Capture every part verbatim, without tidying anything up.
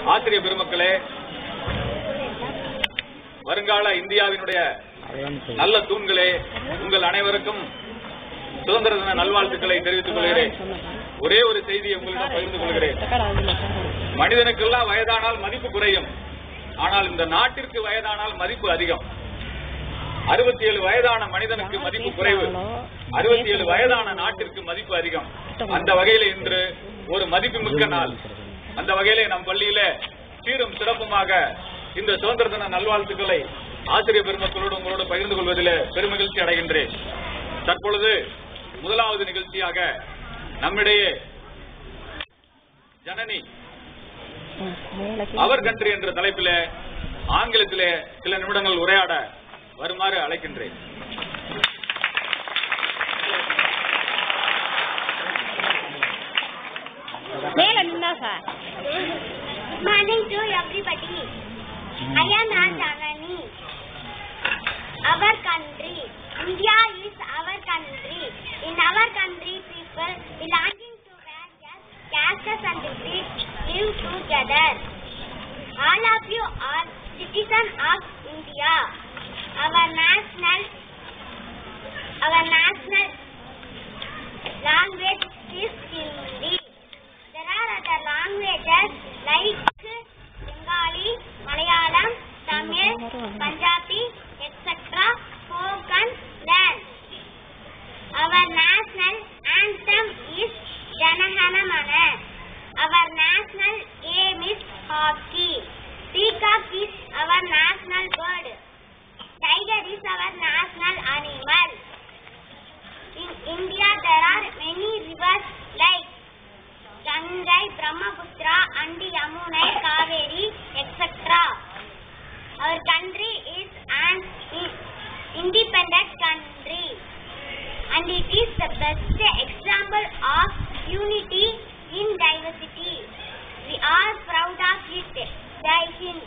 ஆசிரியர் பெருமக்களே, வருங்கால இந்தியாவினுடைய நல்ல தூண்களே, உங்கள் அனைவருக்கும் சுதந்திர தின நல்வாழ்த்துக்களை தெரிவித்துக் கொள்கிறேன். ஒரே ஒரு செய்தியை உங்களிடம் பகிர்ந்து கொள்கிறேன். மனிதனுக்கெல்லாம் வயதானால் மதிப்பு குறையும், ஆனால் இந்த நாட்டிற்கு வயதானால் மதிப்பு அதிகம். அறுபத்தி ஏழு வயதான மனிதனுக்கு மதிப்பு குறைவு, அறுபத்தி ஏழு வயதான நாட்டிற்கு மதிப்பு அதிகம். அந்த வகையில இன்று ஒரு மதிப்புமிக்க நாள். அந்த வகையிலே நம் பள்ளியில சீரும் சிறப்புமாக இந்த சுதந்திர தின நல்வாழ்த்துக்களை ஆசிரியர் பெருமக்களோடு உங்களோடு பகிர்ந்து கொள்வதில் பெருமகிழ்ச்சி அடைகின்றேன். தற்பொழுது முதலாவது நிகழ்ச்சியாக நம்மிடையே ஜனனி அவர் கண்ட்ரி என்ற தலைப்பிலே ஆங்கிலத்திலே சில நிமிடங்கள் உரையாட வருமாறு அழைக்கின்றேன். Morning to everybody. I am Janani. Our country, India is our country. In our country, people belonging to various castes and creeds live together. All of you are citizens of India. Our national, our national language is Hindi. There are other languages like Bengali, Malayalam, Tamil, Punjabi, et cetera spoken then. Our national anthem is Jana Gana Mana. Our national game is hockey. Peacock is our national bird. Tiger is our national animal. In India there are many rivers like Gangai, Brahmaputra and Yamuna, Kaveri, et cetera. Our country is an independent country and it is the best example of unity in diversity. We are proud of it. Jai Hind.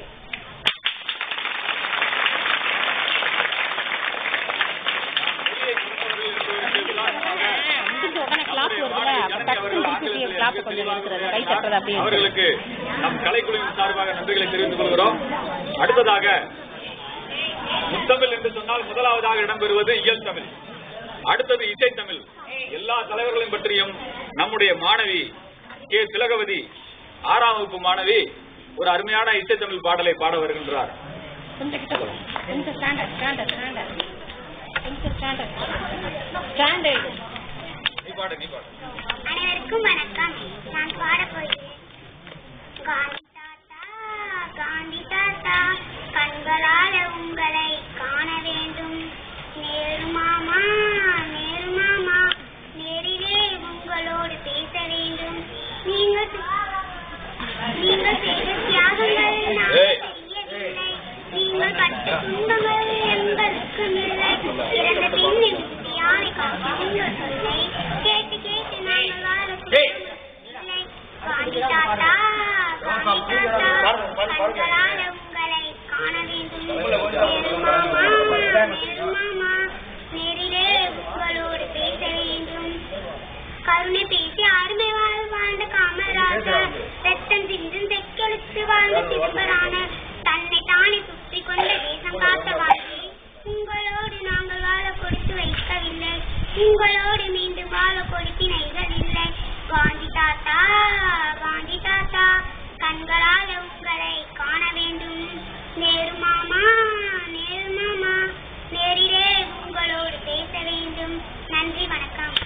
அவர்களுக்கு நம் கலைக்குழுவின் சார்பாக நன்றிகளை தெரிவித்துக் கொள்கிறோம். அடுத்ததாக முத்தமிழ் என்று சொன்னால் முதலாவதாக இடம்பெறுவது இயல் தமிழ், அடுத்தது இசை தமிழ். எல்லா தலைவர்களையும் பற்றியும் நம்முடைய மாணவி கே திலகவதி ஆறாம் வகுப்பு மாணவி ஒரு அருமையான இசை தமிழ் பாடலை பாட வருகின்றார். அனைவருக்கும் வணக்கம். நான் பாட போகிறேன். காந்தி தாத்தா, காந்தி தாத்தா, கண்களால் உங்களை காண வேண்டும். நேரு மாமா, நேரு மாமா, நேரிலே உங்களோடு பேச வேண்டும். நீங்கள் நீங்கள் செய்த தியாகங்கள் நான் தெரியவில்லை. நீங்கள் பட்ட துன்பங்கள் எங்களுக்கு இல்லை. இறந்த பின் யாரை காப்பீர்கள் சொல்லை கேட்டு கேட்டு நாங்கள் வாழ இல்லை. காந்தி தாத்தா, காந்தி தாத்தா, கண்களால் உங்களை காண வேண்டும். நேரு மாமா, நேரு மாமா, நேரிலே உங்களோடு பேச வேண்டும். கருணை பேசி அருமை வாழ் வாழ்ந்த காமராஜர், ரத்தம் சிந்தும் தெக்கெழுத்து வாழ்ந்த சிதம்பரான, தன்னை தானே சுற்றி கொண்ட தேசம் காத்த வாழ்க்கை உங்களோடு நாங்கள் வாழ கொடுத்து வைக்கவில்லை. உங்களோடு மீண்டும் வாழ கொடுத்தினைகள் இல்லை. காந்தி தாத்தா, காந்தி தாத்தா, கண்களால் உங்களை காண வேண்டும். நேரு மாமா, நேரு மாமா, நேரிலே உங்களோடு பேச வேண்டும். நன்றி, வணக்கம்.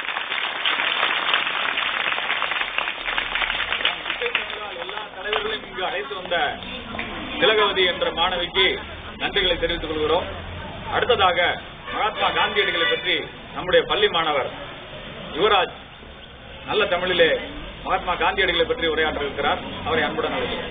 எல்லா தலைவர்களையும் இங்கு அழைத்து வந்த திலகவதி என்ற மாணவிக்கு நன்றிகளை தெரிவித்துக் கொள்கிறோம். அடுத்ததாக மகாத்மா காந்தியடிகளை பற்றி நம்முடைய பள்ளி மாணவர் யுவராஜ் நல்ல தமிழிலே மகாத்மா காந்தியடிகளை பற்றி உரையாற்ற இருக்கிறார். அவரை அன்புடன் அழைக்கிறேன்.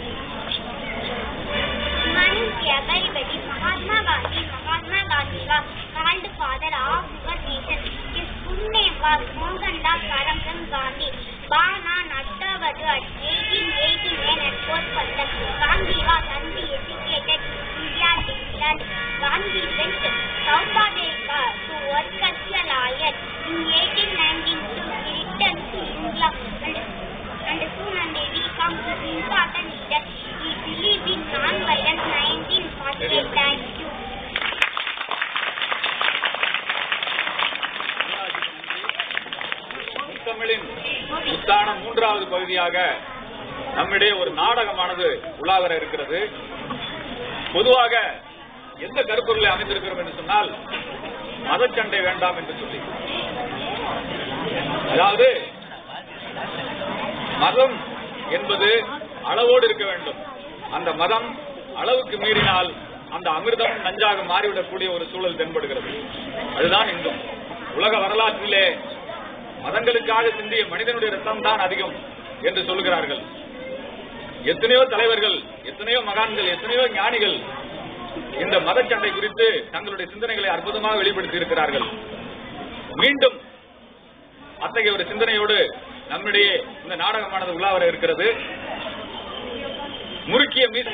Mahatma Gandhi, Mahatma Gandhi was called father of our nation. His full name was Mohandas Karamchand Gandhi. Born on October third, eighteen eighty-nine at Port Pallam. Gandhi was uneducated Indian descent. Gandhi went to South Africa to work as a lawyer. In eighteen ninety-two, he returned to England and, and soon and he became an important leader. செய்தியாக நம்மிடையே ஒரு நாடகமானது உலாவர இருக்கிறது. பொதுவாக எந்த கருப்பொருளை அமைந்திருக்கிறோம் என்று சொன்னால் மதச்சண்டை வேண்டாம் என்று சொல்லி, அதாவது மதம் என்பது அளவோடு இருக்க வேண்டும். அந்த மதம் அளவுக்கு மீறினால் அந்த அமிர்தம் நஞ்சாக மாறிவிடக்கூடிய ஒரு சூழல் தென்படுகிறது. அதுதான் இந்து. உலக வரலாற்றிலே மதங்களுக்காக சிந்திய மனிதனுடைய ரத்தம் தான் அதிகம் என்று சொல்லுகிறார்கள். எத்தனையோ தலைவர்கள், எத்தனையோ மகான்கள், எத்தனையோ ஞானிகள் இந்த மதச்சண்டை குறித்து தங்களுடைய சிந்தனைகளை அற்புதமாக வெளிப்படுத்தி இருக்கிறார்கள். மீண்டும் அத்தகைய ஒரு சிந்தனையோடு நம்மிடையே இந்த நாடகமானது உலாவர இருக்கிறது. முறுக்கிய மீது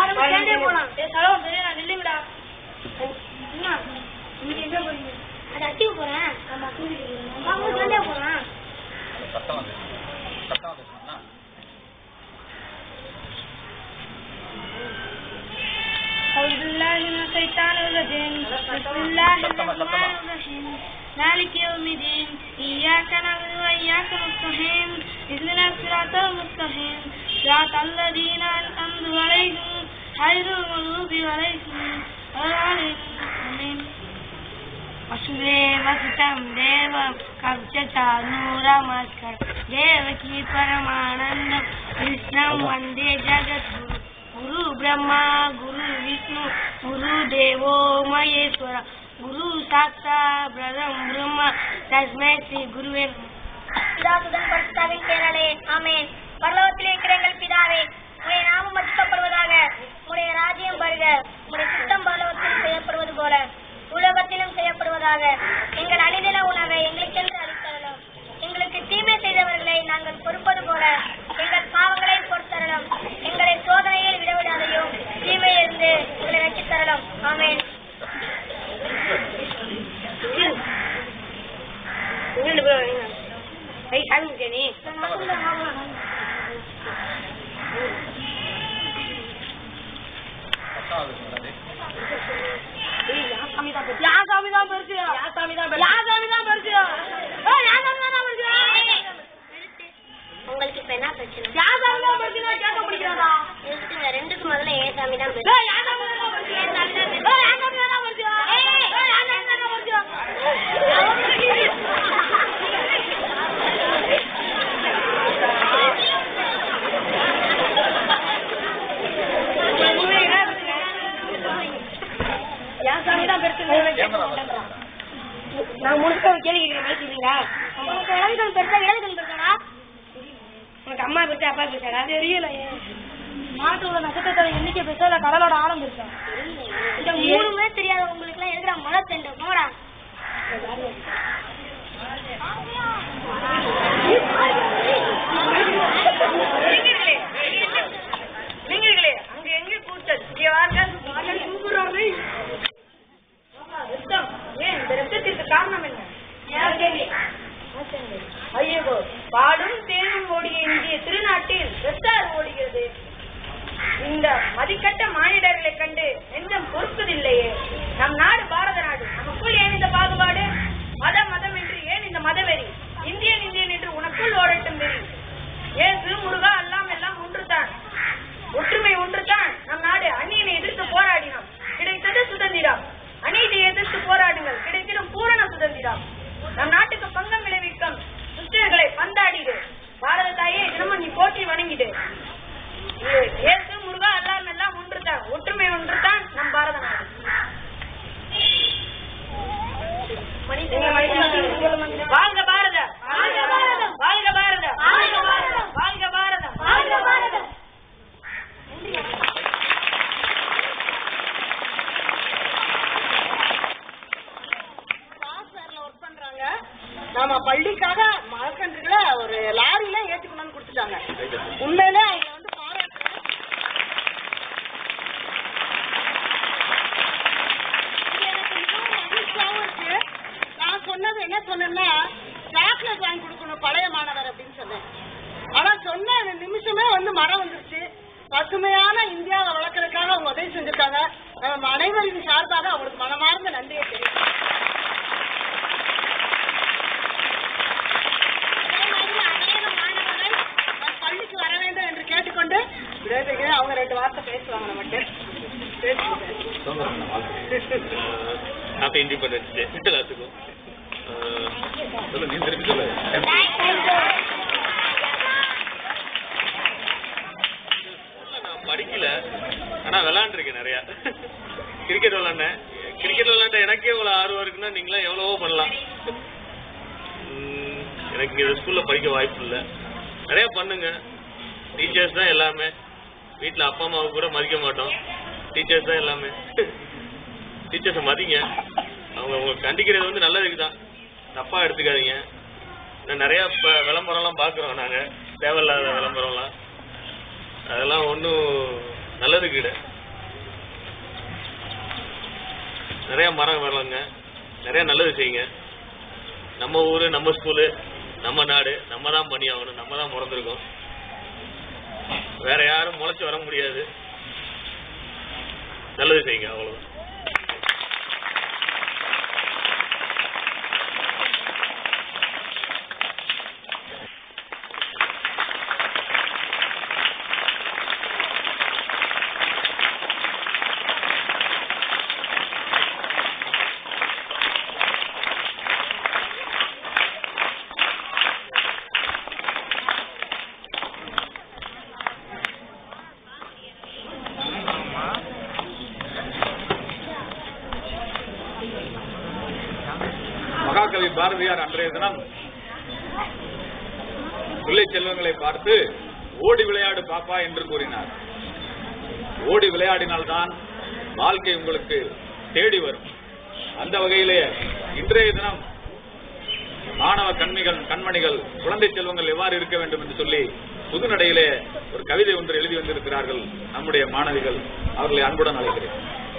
مالك يوم الدين إياك نعبد وإياك نستعين اهدنا الصراط المستقيم صراط الذين أنعمت عليهم غير المغضوب عليهم ولا الضالين वसुदेव सुतं देवं कवचचानूरमस्कर देवकी परमानन्दं कृष्णं वन्दे जगद्गुरु गुरु ब्रह्मा गुरु विष्णु गुरु देवो महेश्वर குரு சாக்ஷா பிரதம் பிரம்மா தஸ்மை ஸ்ரீ குருவே பிதாசுதன் பரிசுத்தாவின் பேராலே ஆமென். பரலோகத்திலே இருக்கிற எங்கள் பிதாவே, உம்முடைய நாமம் மகிமைப்படுவதாக. உம்முடைய ராஜ்யம் வருக. உம்முடைய சித்தம் பரலோகத்தில் செய்யப்படுவது போல உலகத்திலும் செய்யப்படுவதாக. எங்கள் அனுதின உணவை எங்களுக்கென்று அளித்தரலாம். எங்களுக்கு தீமை செய்தவர்களை நாங்கள் பொறுப்பது போல எங்கள் பாவங்களை பொறுத்தரலாம். எங்களை சோதனையில் விடவிடாதையும் தீமையிலிருந்து எங்களை ரட்சித் தரலாம். ஆமென். உங்களுக்கு இப்ப என்ன பிரச்சனை? ரெண்டுக்கு முதல்ல ஏன் சாமி தான் நான் முழுக்க கேள்வி கேட்கிறீங்களா? உனக்கு இடதுகள் பெருசா இடதுகள் பெருசாடா? உனக்கு அம்மா பெருசா அப்பா பெருசாடா? தெரியல. நாட்டோட நட்சத்திரத்தோட எண்ணிக்கை பெருசா இல்ல கடலோட ஆழம் பெருசா? இந்த மூணுமே தெரியாத உங்களுக்கு எல்லாம் இருக்கிற மழை தெண்டு போடா. நீங்களே அங்க எங்க கூட்டது ஏன் இந்த ரத்தத்திற்கு காரணம் என்ன? ஐயோ, பாடும் தேனும் ஓடிய இந்திய திருநாட்டில் ரத்தார் ஓடுகிறது. இந்த மதிக்கட்ட மானிடர்களை கண்டு நெஞ்சம் பொறுப்பதில்லையே. நம் நாடு பாரத நாடு. நமக்குள் ஏன் இந்த பாகுபாடு? மதம் மதம் என்று ஏன் இந்த மதவெறி? இந்தியன் இந்தியன் என்று உனக்குள் ஓடட்டும் வெறி. ஏசு முருகா எல்லாம் எல்லாம் ஒன்றுதான், ஒற்றுமை ஒன்றுதான். நம் நாடு அந்நியனை எதிர்த்து போராடினோம், கிடைத்தது சுதந்திரம். அநீதியை எதிர்த்து போராடுங்கள், கிடைத்திடும் பூரண சுதந்திரம். நம் நாட்டுக்கு பங்கம் விளைவிக்கும் துஷ்டர்களை பந்தாடிடு. பாரத தாயே தினமும் நீ போற்றி வணங்கிடு. ஏசு முருகா எல்லாம் எல்லாம் ஒன்றுதான், ஒற்றுமை ஒன்றுதான் நம் பாரத நாடு. வாழ்க பாரதம், வாழ்க பாரதம், வாழ்க பாரதம், வாழ்க பாரதம், வாழ்க பாரதம், வாழ்க பாரதம். நாம பள்ளிக்காக மரக்கன்றுகளை ஒரு லாரியில ஏற்றி கொண்டாந்து கொடுத்துட்டாங்க. உண்மையிலே அவங்க வந்து பாராட்டுறேன். எனக்கு மிகவும் மகிழ்ச்சியாவும் இருக்கு. நான் சொன்னது என்ன சொன்னேன்னா, சாக்லேட் வாங்கி கொடுக்கணும் பழைய மாணவர் அப்படின்னு சொன்னேன். ஆனா சொன்ன நிமிஷமே வந்து மரம் வந்துருச்சு. பசுமையான இந்தியாவை வளர்க்கறதுக்காக அவங்க உதவி செஞ்சிருக்காங்க. நம்ம அனைவரின் சார்பாக அவங்களுக்கு மனமார்ந்த நன்றியை தெரியும். அவங்க ரெண்டு வார்த்தை பேசுவாங்க நம்மகிட்ட. ஹாப்பி இண்டிபெண்டன்ஸ் டே எல்லாத்துக்கும். சொல்லு, நீ திருப்பி சொல்லு. நான் படிக்கல, ஆனா விளையாண்டுருக்கேன் நிறையா. கிரிக்கெட் விளையாண்டேன். கிரிக்கெட் விளையாண்ட எனக்கே இவ்வளவு ஆர்வம் இருக்குன்னா நீங்களாம் எவ்வளவோ பண்ணலாம். எனக்கு இந்த ஸ்கூல்ல படிக்க வாய்ப்பு இல்லை. நிறைய பண்ணுங்க. டீச்சர்ஸ் தான் எல்லாமே. வீட்டில் அப்பா அம்மாவுக்கு கூட மதிக்க மாட்டோம். டீச்சர்ஸ் தான் எல்லாமே. டீச்சர்ஸை மதிங்க. அவங்க உங்களுக்கு கண்டிக்கிறது வந்து நல்லதுக்கு தான், தப்பா எடுத்துக்காதீங்க. நான் நிறைய இப்போ விளம்பரம்லாம் பார்க்குறோம். நாங்கள் தேவையில்லாத விளம்பரம்லாம், அதெல்லாம் ஒன்றும் நல்லதுக்கு இல்லை. நிறைய மரம் வரலாங்க, நிறைய நல்லது செய்யுங்க. நம்ம ஊரு, நம்ம ஸ்கூலு, நம்ம நாடு, நம்ம தான் பண்ணி ஆகணும். நம்ம தான் முறந்துருக்கோம். வேற யாரும் முளைச்சு வர முடியாது. நல்லது செய்யுங்க, அவ்வளவுதான். மகாகவி பாரதியார் அன்றைய தினம் பிள்ளை செல்வங்களை பார்த்து ஓடி விளையாடு பாப்பா என்று கூறினார். ஓடி விளையாடினால்தான் வாழ்க்கை உங்களுக்கு தேடி வரும். அந்த வகையிலே இன்றைய தினம் மாணவ கண்மிகள் கண்மணிகள் குழந்தை செல்வங்கள் எவ்வாறு இருக்க வேண்டும் என்று சொல்லி புதுநடையிலே ஒரு கவிதை ஒன்று எழுதி வந்திருக்கிறார்கள் நம்முடைய மாணவிகள். அவர்களை அன்புடன் அழைக்கிறேன்.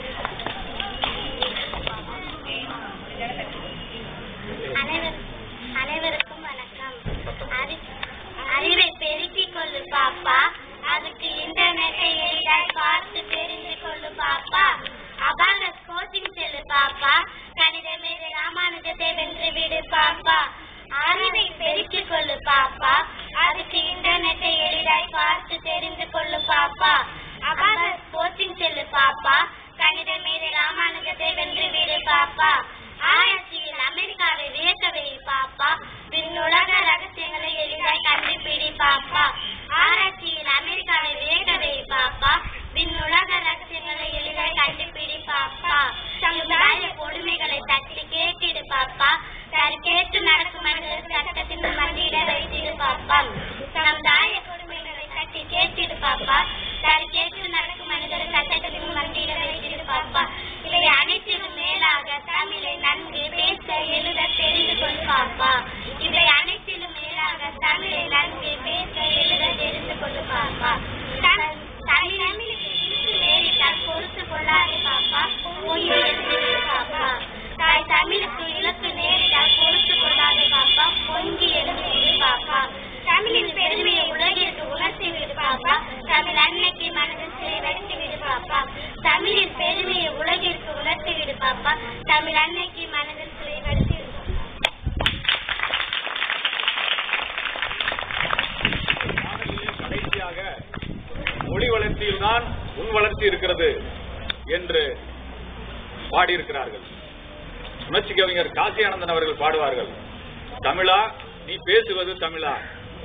அனைவருக்கும் வணக்கம். அறிவை பெருக்கிக் கொள்ளு பாப்பா, அதுக்கு இன்டர்நெட்டை எளிதாய் பார்த்து தெரிந்து கொள்ளு பாப்பா. அபாரஸ் கோச்சிங் செல்லு பாப்பா, கணித மேதை ராமானுஜத்தை வென்று விடு பாப்பா. அறிவை பெருக்கிக் கொள்ளு பாப்பா, அதுக்கு இன்டர்நெட்டை எளிதாய் பார்த்து தெரிந்து கொள்ளு பாப்பா. அபாரஸ் கோச்சிங் செல்லு பாப்பா, கணித மேதை ராமானுஜத்தை வென்று விடு பாப்பா. ஆராய்ச்சியில் அமெரிக்காவை வியக்கவை பாப்பா, விண்ணுலக ரகசியங்களை எளிதாய் கண்டுபிடி பாப்பா. ஆராய்ச்சியில் அமெரிக்காவை வியக்கவை பாப்பா, விண்ணுலக ரகசியங்களை எளிதாய் கண்டுபிடி பாப்பா. சமுதாய கொடுமைகளை தட்டி கேட்டிடு பாப்பா, சரி கேட்டு நடக்கும் மனிதர் சட்டத்தின் மண்டியிட வைத்திடு பாப்பா. சமுதாய கொடுமைகளை தட்டி கேட்டிடு பாப்பா, சரி கேட்டு நடக்கும் மனிதர் சட்டத்தின் மண்டியிட வைத்திடு பாப்பா. இவை அனைத்திலும் மேலாக தமிழை நன்கு பேச எழுத தெரிந்து கொள் பாப்பா. இவை அனைத்திலும் மேலாக தமிழை நன்கு பேச எழுத தெரிந்து கொள் பாப்பா. தமிழுக்கு இன்று நேரிட்டால் பொறுத்து கொள்ளாதே பாப்பா, பொய்யை எழுதிடு பாப்பா. தாய் தமிழுக்கு இலக்கு நேரிட்டால் பொறுத்து கொள்ளாதே பாப்பா, பொங்கி எழுதிடு பாப்பா. தமிழின் பெருமையை உலகிற்கு உணர்த்தி விடு பாப்பா, தமிழ் அன்னைக்கு மனதில் சிலை வைத்து விடு பாப்பா. தமிழின் பெருமையை உலகிற்கு உணர்த்தி விடு பாப்பா, தமிழ் அன்னைக்கு மனதில் சிலை வைத்து விடு. கடைசியாக மொழி வளர்ச்சியில்தான் உன் வளர்ச்சி இருக்கிறது என்று பாடியிருக்கிறார்கள். உணர்ச்சி கவிஞர் காசி ஆனந்தன் அவர்கள் பாடுவார்கள், தமிழா நீ பேசுவது தமிழா,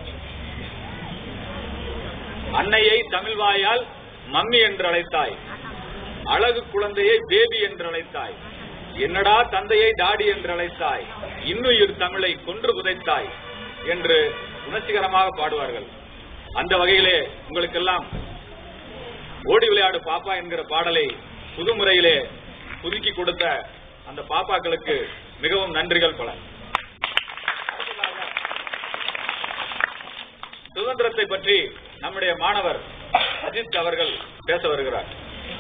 அன்னையை தமிழ் வாயால் மம்மி என்று அழைத்தாய், அழகு குழந்தையை பேபி என்று அழைத்தாய், என்னடா தந்தையை டாடி என்று அழைத்தாய், இன்னுயிர் தமிழை கொன்று புதைத்தாய் என்று உணர்ச்சிகரமாக பாடுவார்கள். அந்த வகையிலே உங்களுக்கெல்லாம் ஓடி விளையாடு பாப்பா என்கிற பாடலை புதுமுறையிலே புதுக்கி கொடுத்த அந்த பாப்பாக்களுக்கு மிகவும் நன்றிகள் பல. சுதந்திரத்தை பற்றி நம்முடைய மாணவர் அஜித் அவர்கள் பேச வருகிறார்.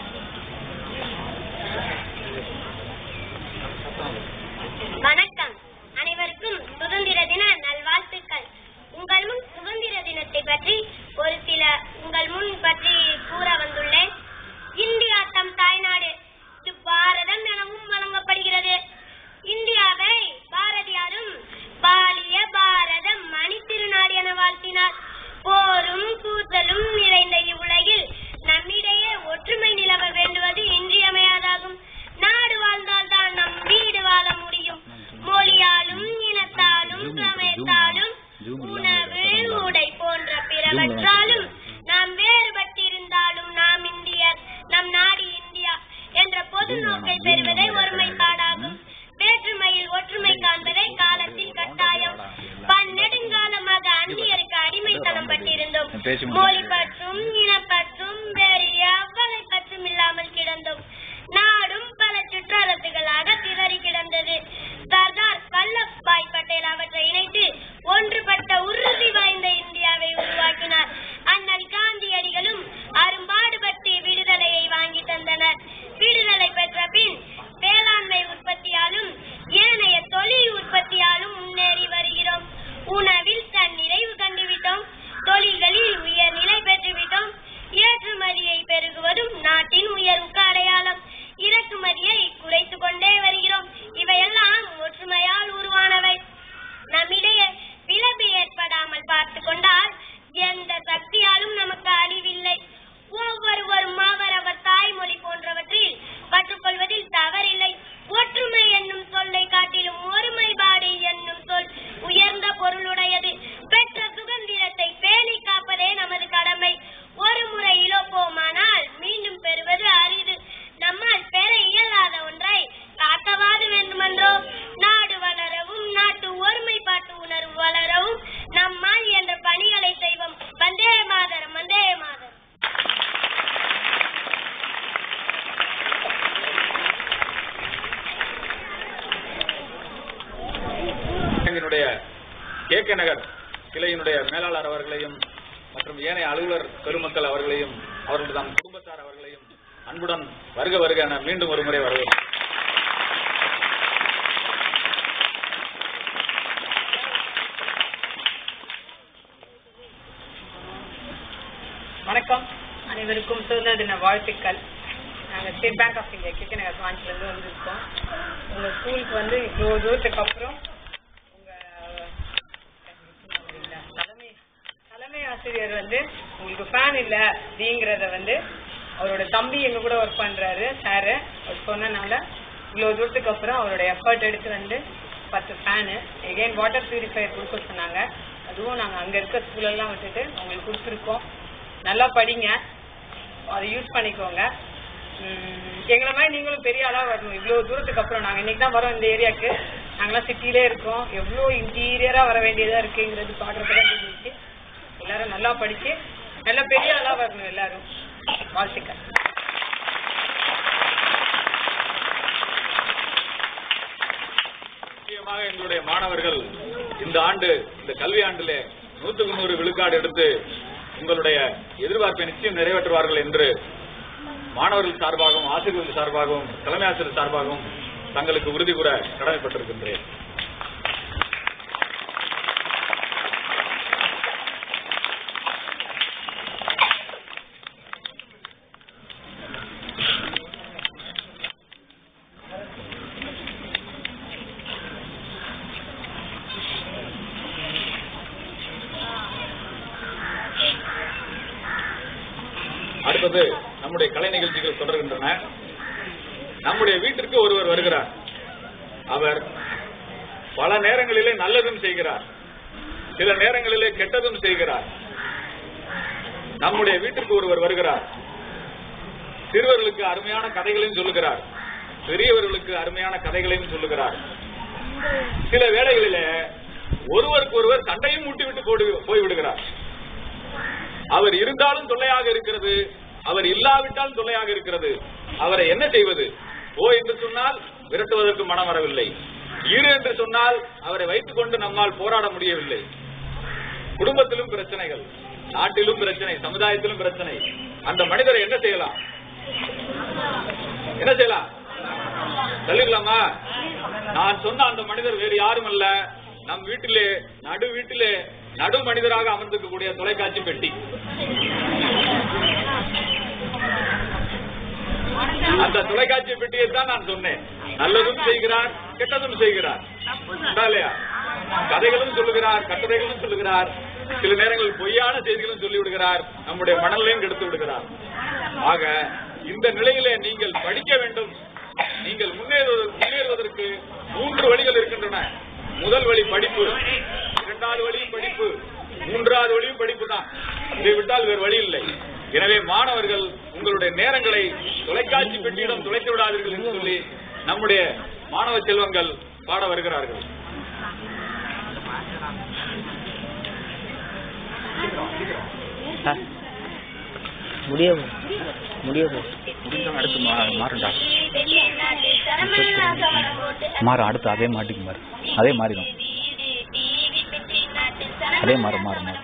வணக்கம். அனைவருக்கும் சுதந்திர தின நல்வாழ்த்துக்கள். உங்கள் முன் சுதந்திர தினத்தை பற்றி ஒரு சில உங்கள் முன் பற்றி கூற வந்துள்ளேன். இந்தியா தம் தாய்நாடு, இது பாரதம் எனவும் வழங்கப்படுகிறது. இந்தியாவை பாரதியாரும் பாலிய பாரதம் மணி திருநாடு என வாழ்த்தினார். போரும் கூத்தலும் நிறைந்த இவ்வுலகில் கே நகர் கிளையினுடைய மேலாளர் அவர்களையும் மற்றும் ஏனைய அலுவலர் பெருமக்கள் அவர்களையும் அவர்களுடைய தம் குடும்பத்தார் அவர்களையும் அன்புடன் வருக வருக என மீண்டும் ஒரு முறை வருகிறேன். வணக்கம், அனைவருக்கும் சுதந்திர தின வாழ்த்துக்கள். நாங்கள் State Bank of India K K Nagar பிரான்ச்லேருந்து வந்திருக்கோம். உங்கள் ஸ்கூலுக்கு வந்து இவ்வளோ தூரத்துக்கு அப்புறம் உங்கள் தலைமை தலைமை ஆசிரியர் வந்து உங்களுக்கு ஃபேன் இல்லை அப்படிங்கிறத வந்து அவரோட தம்பி எங்கள் கூட ஒர்க் பண்ணுறாரு சாரு, அவர் சொன்னனால இவ்வளோ தூரத்துக்கு அப்புறம் அவரோட எஃபர்ட் எடுத்து வந்து பத்து ஃபேனு எகெயின் வாட்டர் பியூரிஃபையர் கொடுக்க சொன்னாங்க. அதுவும் நாங்கள் அங்கே இருக்க ஸ்கூலெல்லாம் விட்டுட்டு அவங்களுக்கு கொடுத்துருக்கோம். நல்லா படிங்க, அதை யூஸ் பண்ணிக்கோங்க. எங்களை மாதிரி நீங்களும் பெரிய ஆளாக வரணும். இவ்வளோ தூரத்துக்கு அப்புறம் நாங்கள் இன்னைக்கு தான் வரோம் இந்த ஏரியாவுக்கு. நாங்களாம் சிட்டிலே இருக்கோம். எவ்வளோ இன்டீரியராக வர வேண்டியதாக இருக்குங்கிறது பாடுறதுதான் இருந்துச்சு. எல்லாரும் நல்லா படித்து நல்ல பெரிய ஆளாக வரணும் எல்லாரும். வாழ்த்துக்கள். முக்கியமாக எங்களுடைய மாணவர்கள் இந்த ஆண்டு இந்த கல்வி ஆண்டிலே நூற்றுக்கு நூறு விழுக்காடு எடுத்து உங்களுடைய எதிர்பார்ப்பை நிச்சயம் நிறைவேற்றுவார்கள் என்று மாணவர்கள் சார்பாகவும் ஆசிரியர்கள் சார்பாகவும் தலைமை ஆசிரியர் சார்பாகவும் தங்களுக்கு உறுதி கூற கடமைப்பட்டிருக்கின்றேன். அடுத்தது நம்முடைய கலை நிகழ்ச்சிகள் தொடர்கின்றன. நம்முடைய வீட்டிற்கு ஒருவர் வருகிறார். அவர் பல நேரங்களிலே நல்லதும் செய்கிறார், சில நேரங்களிலே கெட்டதும் செய்கிறார். நம்முடைய வீட்டிற்கு ஒருவர் வருகிறார். சிறுவர்களுக்கு அருமையான கதைகளையும் சொல்லுகிறார், பெரியவர்களுக்கு அருமையான கதைகளையும் சொல்லுகிறார். சில வேளைகளிலே ஒருவருக்கு ஒருவர் சண்டையும் மூட்டிவிட்டு போய்விடுகிறார். அவர் இருந்தாலும் தொல்லையாக இருக்கிறது, அவர் இல்லாவிட்டால் தொல்லையாக இருக்கிறது. அவரை என்ன செய்வது? ஓ என்று சொன்னால் விரட்டுவதற்கு மனம் வரவில்லை, இரு என்று சொன்னால் அவரை வைத்துக் கொண்டு நம்மால் போராட முடியவில்லை. குடும்பத்திலும் பிரச்சனைகள், நாட்டிலும் பிரச்சனை, சமுதாயத்திலும் பிரச்சனை. அந்த மனிதரை என்ன செய்யலாம்? என்ன செய்யலாம்? சொல்லிடலாமா? நான் சொன்ன அந்த மனிதர் வேறு யாரும் அல்ல, நம் வீட்டிலே நடு வீட்டிலே நடு மனிதராக அமர்ந்திருக்கக்கூடிய தொலைக்காட்சி பெட்டி. அந்த தொலைக்காட்சி பெட்டியை தான் நான் சொன்னேன். நல்லதும் செய்கிறார், கெட்டதும் செய்கிறார். இல்லையா? கதைகளும் சொல்லுகிறார், கட்டுரைகளும் சொல்லுகிறார், சில நேரங்களில் பொய்யான செய்திகளும் சொல்லிவிடுகிறார், நம்முடைய மனநிலையும் கெடுத்து விடுகிறார். ஆக இந்த நிலையிலே நீங்கள் படிக்க வேண்டும். நீங்கள் முன்னேறுவதற்கு மூன்று வழிகள் இருக்கின்றன. முதல் வழி படிப்பு, இரண்டாவது வழியும் படிப்பு, மூன்றாவது வழியும் படிப்பு தான். இதை விட்டால் வேறு வழி இல்லை. எனவே மாணவர்கள் உங்களுடைய நேரங்களை தொலைக்காட்சி பெட்டியிடம் தொலைத்து விடாதீர்கள் என்று சொல்லி நம்முடைய மாணவ செல்வங்கள் பாட வருகிறார்கள். முடியும் முடியும் அடுத்து மாறுண்டா மாறும். அடுத்து அதே மாட்டிக்கு மாறு, அதே மாறிடும், அதே மாறும் மாறும் மாறும்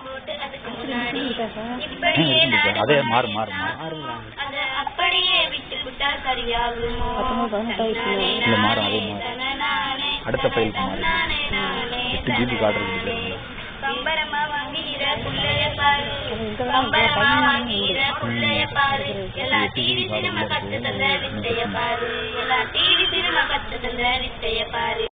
அதே மாறும் மாறும் மாறும் இல்லை மாறும், அதே மாறும். அடுத்த பயிலுக்கு மாறி எட்டு ஜிபி காட்டுறது. பம்பரமா வாங்கிற புள்ளைய பாரு, பம்பரமா வாங்கிற புள்ளைய பாரு, எல்லா டிவி சினிமா கத்து தந்த வித்தைய பாரு, எல்லா டிவி சினிமா கத்து தந்த வித்தைய பாரு.